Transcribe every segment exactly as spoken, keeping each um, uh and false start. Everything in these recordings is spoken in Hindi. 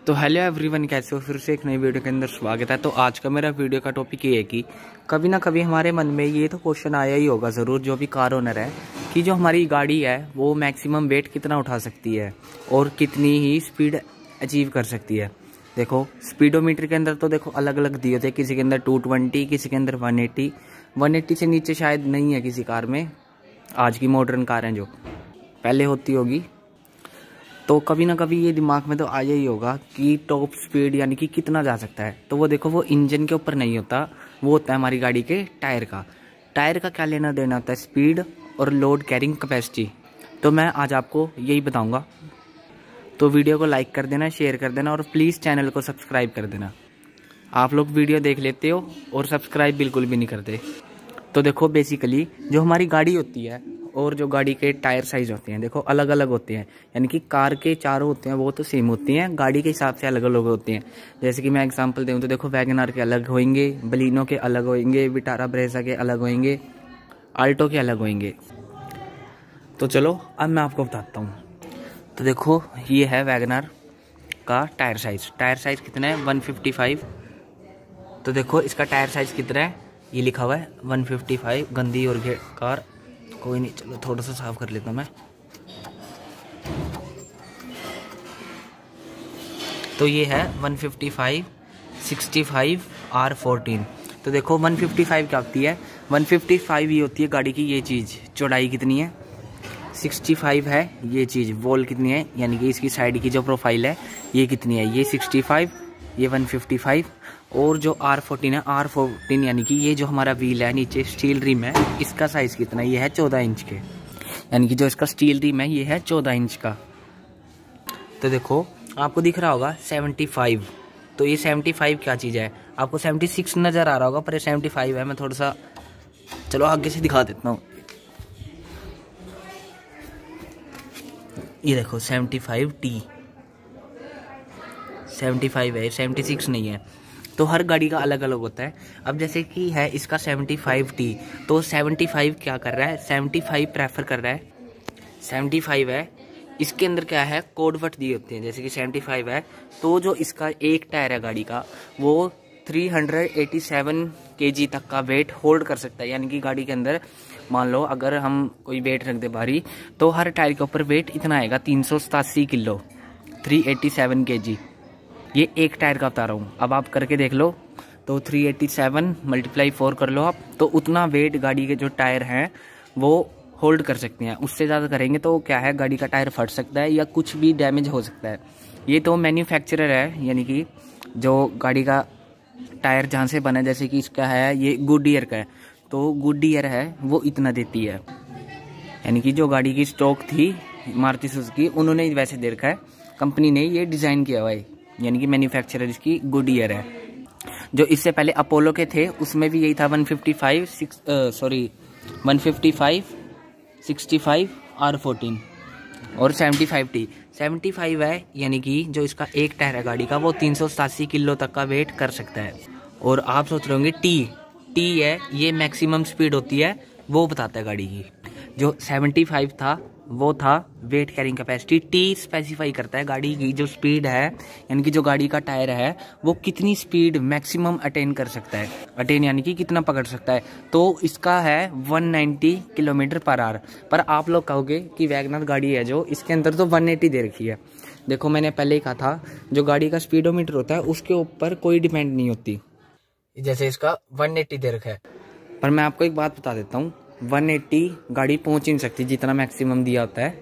तो हेलो एवरीवन, कैसे हो? फिर से एक नई वीडियो के अंदर स्वागत है। तो आज का मेरा वीडियो का टॉपिक ये है कि कभी ना कभी हमारे मन में ये तो क्वेश्चन आया ही होगा ज़रूर, जो भी कार ओनर है, कि जो हमारी गाड़ी है वो मैक्सिमम वेट कितना उठा सकती है और कितनी ही स्पीड अचीव कर सकती है। देखो स्पीडोमीटर के अंदर तो देखो अलग अलग दिए थे, किसी के अंदर टू ट्वेंटी, किसी के अंदर वन एटी वन एट्टी से नीचे शायद नहीं है किसी कार में। आज की मॉडर्न कार हैं जो पहले होती होगी, तो कभी ना कभी ये दिमाग में तो आया ही होगा कि टॉप स्पीड यानी कि कितना जा सकता है। तो वो देखो वो इंजन के ऊपर नहीं होता, वो होता है हमारी गाड़ी के टायर का। टायर का क्या लेना देना होता है? स्पीड और लोड कैरिंग कैपेसिटी। तो मैं आज आपको यही बताऊंगा। तो वीडियो को लाइक कर देना, शेयर कर देना और प्लीज़ चैनल को सब्सक्राइब कर देना। आप लोग वीडियो देख लेते हो और सब्सक्राइब बिल्कुल भी नहीं करते। तो देखो बेसिकली जो हमारी गाड़ी होती है और जो गाड़ी के टायर साइज होते हैं देखो अलग अलग होते हैं, यानी कि कार के चारों होते हैं वो तो सेम होती हैं, गाड़ी के हिसाब से अलग अलग होती हैं। जैसे कि मैं एग्जांपल दूं तो देखो वैगनआर के अलग होंगे, बलिनो के अलग होंगे, विटारा ब्रेजा के अलग होंगे, आल्टो के अलग होंगे। तो चलो अब मैं आपको बताता हूँ। तो देखो ये है वैगनआर का टायर साइज। टायर साइज कितना है? One fifty five. तो देखो इसका टायर साइज कितना है, ये लिखा हुआ है वन फिफ्टी फाइव। गंदी और कार कोई नहीं, चलो थोड़ा सा साफ कर लेता हूँ मैं। तो ये है one fifty five sixty five R fourteen. तो देखो वन फिफ्टी फाइव क्या होती है? वन फिफ्टी फाइव ये होती है गाड़ी की ये चीज़, चौड़ाई कितनी है। सिक्सटी फाइव है ये चीज़, वॉल कितनी है, यानी कि इसकी साइड की जो प्रोफाइल है ये कितनी है, ये सिक्सटी फाइव, ये वन फिफ्टी फाइव। और जो आर फोर्टीन है, आर फोर्टीन यानी कि ये जो हमारा व्हील है नीचे स्टील रिम है, इसका साइज़ कितना है? ये है चौदह इंच के, यानी कि जो इसका स्टील रिम है ये है चौदह इंच का। तो देखो आपको दिख रहा होगा सेवेंटी फाइव। तो ये सेवेंटी फाइव क्या चीज़ है? आपको सेवेंटी सिक्स नज़र आ रहा होगा पर ये सेवेंटी फाइव है। मैं थोड़ा सा चलो आगे से दिखा देता हूँ। ये देखो seventy five T, seventy five है, सेवेंटी सिक्स नहीं है। तो हर गाड़ी का अलग अलग होता है। अब जैसे कि है इसका सेवेंटी फाइव टी, तो सेवेंटी फाइव क्या कर रहा है? सेवेंटी फाइव प्रेफर कर रहा है। सेवेंटी फाइव है, इसके अंदर क्या है, कोड वर्ड दिए होते हैं। जैसे कि सेवेंटी फाइव है तो जो इसका एक टायर है गाड़ी का वो थ्री एटी सेवन केजी तक का वेट होल्ड कर सकता है। यानी कि गाड़ी के अंदर मान लो अगर हम कोई वेट रख दे भारी, तो हर टायर के ऊपर वेट इतना आएगा, तीन सौ सतासी किलो, थ्री एटी सेवन केजी। ये एक टायर का बता रहा हूँ, अब आप करके देख लो। तो three eighty seven multiply four कर लो आप, तो उतना वेट गाड़ी के जो टायर हैं वो होल्ड कर सकते हैं। उससे ज़्यादा करेंगे तो क्या है, गाड़ी का टायर फट सकता है या कुछ भी डैमेज हो सकता है। ये तो मैन्युफैक्चरर है, यानी कि जो गाड़ी का टायर जहाँ से बना है, जैसे कि इसका है ये गुडईयर का है, तो गुडईयर है वो इतना देती है। यानी कि जो गाड़ी की स्टॉक थी मारुति सुजुकी, उन्होंने वैसे दे रखा है, कंपनी ने ये डिज़ाइन किया हुआ है, यानी कि मैन्युफैक्चरर इसकी गुडईयर है। जो इससे पहले अपोलो के थे उसमें भी यही था, one fifty five six sorry one fifty five sixty five R fourteen और seventy five T. Seventy five है यानी कि जो इसका एक टायर है गाड़ी का वो तीन सौ सतासी किलो तक का वेट कर सकता है। और आप सोच रहे होंगे टी टी है, ये मैक्सिमम स्पीड होती है, वो बताता है गाड़ी की। जो सेवेंटी फाइव था वो था weight carrying capacity. T specify करता है गाड़ी की जो स्पीड है, यानी कि जो गाड़ी का टायर है वो कितनी स्पीड मैक्सिमम अटेन कर सकता है। अटेन यानी कि कितना पकड़ सकता है। तो इसका है one ninety kilometre per hour. पर आप लोग कहोगे कि वैगनआर गाड़ी है जो, इसके अंदर तो वन एटी दे रखी है। देखो मैंने पहले ही कहा था, जो गाड़ी का स्पीडोमीटर होता है उसके ऊपर कोई डिपेंड नहीं होती। जैसे इसका वन एटी दे रखा है, पर मैं आपको एक बात बता देता हूँ, वन एटी गाड़ी पहुंच ही नहीं सकती जितना मैक्सिमम दिया होता है।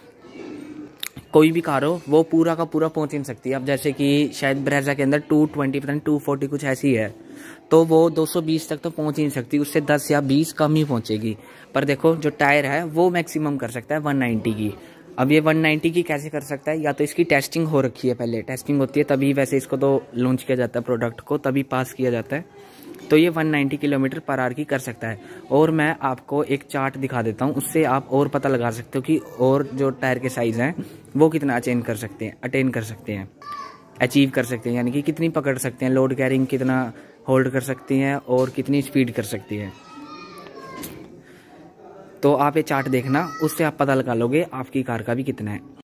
कोई भी कार हो वो पूरा का पूरा पहुंच ही नहीं सकती। अब जैसे कि शायद ब्रेजा के अंदर टू ट्वेंटी पता नहीं टू फोर्टी कुछ ऐसी है, तो वो दो सौ बीस तक तो पहुंच ही नहीं सकती, उससे दस या बीस कम ही पहुंचेगी। पर देखो जो टायर है वो मैक्सिमम कर सकता है वन नाइंटी की। अब ये वन नाइंटी की कैसे कर सकता है? या तो इसकी टेस्टिंग हो रखी है, पहले टेस्टिंग होती है तभी वैसे इसको तो लॉन्च किया जाता है, प्रोडक्ट को तभी पास किया जाता है। तो ये one ninety kilometre per hour की कर सकता है। और मैं आपको एक चार्ट दिखा देता हूँ, उससे आप और पता लगा सकते हो कि और जो टायर के साइज़ हैं वो कितना अटेन कर सकते हैं अटेन कर सकते हैं अचीव कर सकते हैं, यानी कि कितनी पकड़ सकते हैं, लोड कैरिंग कितना होल्ड कर सकती हैं और कितनी स्पीड कर सकती है। तो आप ये चार्ट देखना, उससे आप पता लगा लोगे आपकी कार का भी कितना है।